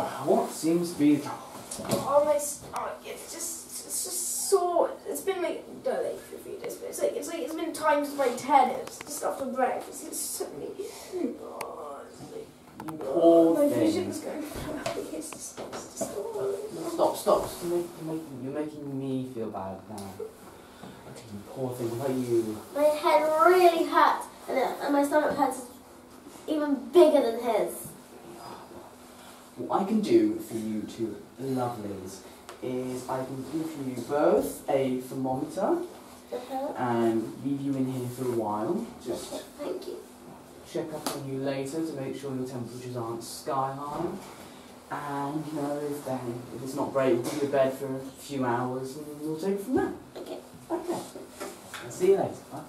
what seems to be the trouble? Oh, my stomach, it's just sore. It's been like, don't ache for a few days, but it's been times by 10. It's just after breakfast. It's suddenly, oh, it's like, Poor my thing. vision's going cloudy. It's just, Stop. You're making me feel bad now. Okay, you poor thing. What about you? My head really hurts, and my stomach hurts even bigger than his. What I can do for you two lovelies is I can give you both a thermometer and leave you in here for a while. Just thank you. check up on you later to make sure your temperatures aren't sky high. And you know, if it's not great, we'll give you a bed for a few hours and we'll take it from there. Okay. Okay. I'll see you later. Bye.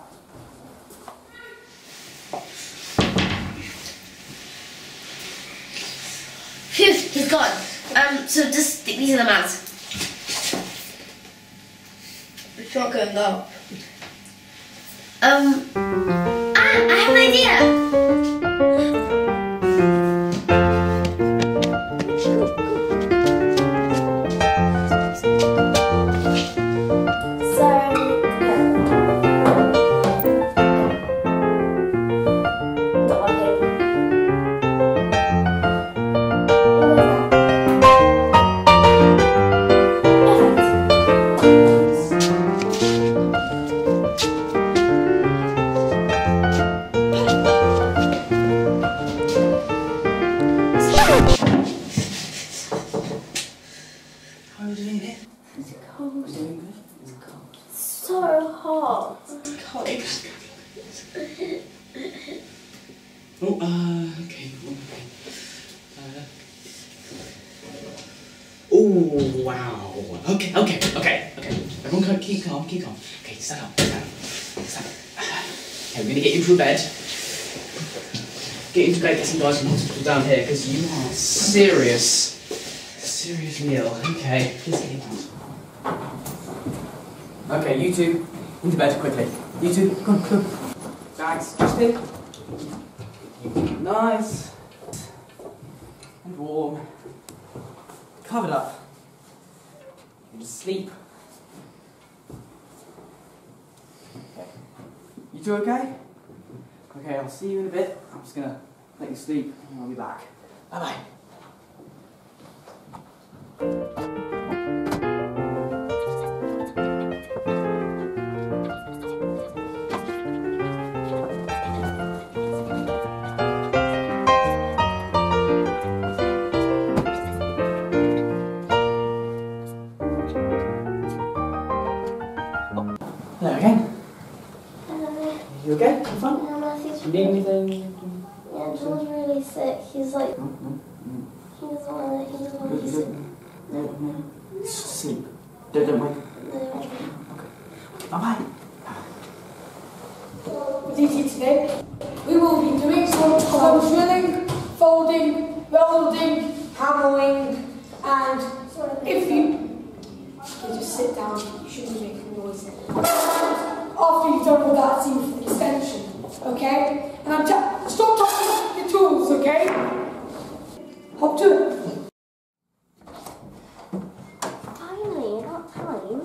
Phew, he's gone. So just stick these in the mouth. It's not going up. I have an idea. So hot. Okay. Oh, wow. Okay. Everyone keep calm. Okay, stand up. Okay, we're gonna get you into bed. Get into bed, get some guys from hospital down here, because you are seriously ill. Okay, please get out. Okay, you two, into bed quickly. You two, come on. Bags, just in. You keep nice and warm, covered up, and just sleep. Okay. You two okay? Okay, I'll see you in a bit. I'm just gonna let you sleep and I'll be back. Bye-bye. Hello again. Hello. You okay? You fine? No, Matthew's You need anything? Yeah, John's really sick. He's like, he doesn't want to be sick. No. Just sleep. Don't wake. No. Okay. Bye-bye. Duty today, we will be doing some drilling, folding, welding, hammering, and if you just sit down, you shouldn't be making noise. After you've done all that, see for the extension, okay? And stop touching your tools, okay? Hop to it. Finally, about time.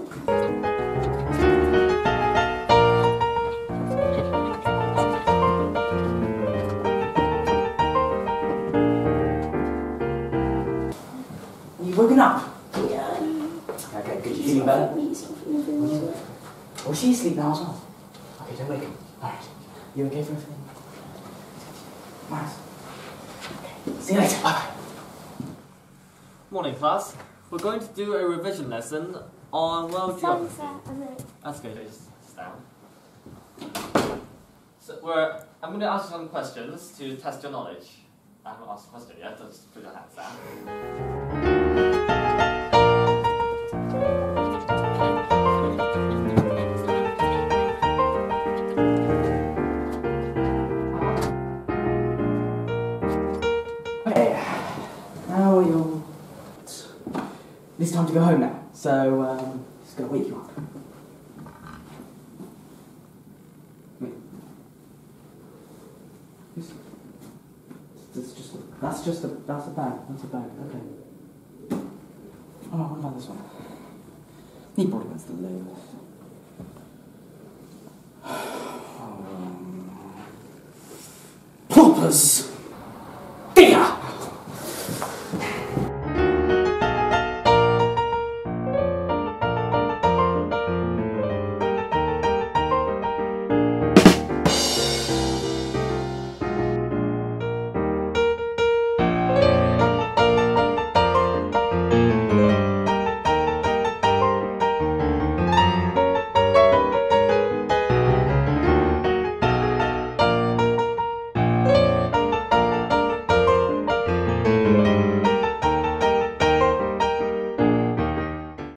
You woken up? Yeah. Okay, good. You feeling better? Oh, she's asleep now as well. Okay, don't wake her. Alright. You okay for everything? Nice. Okay. See you later. Bye-bye. Morning, class. We're going to do a revision lesson on world geography. That's good. Just sit down. So I'm going to ask you some questions to test your knowledge. I haven't asked a question yet. So just put your hands down. It's time to go home now, so just gonna wake you up. Wait. That's a bag. That's a bag. Okay. Oh, what about this one? He probably wants the lowest. Poppers!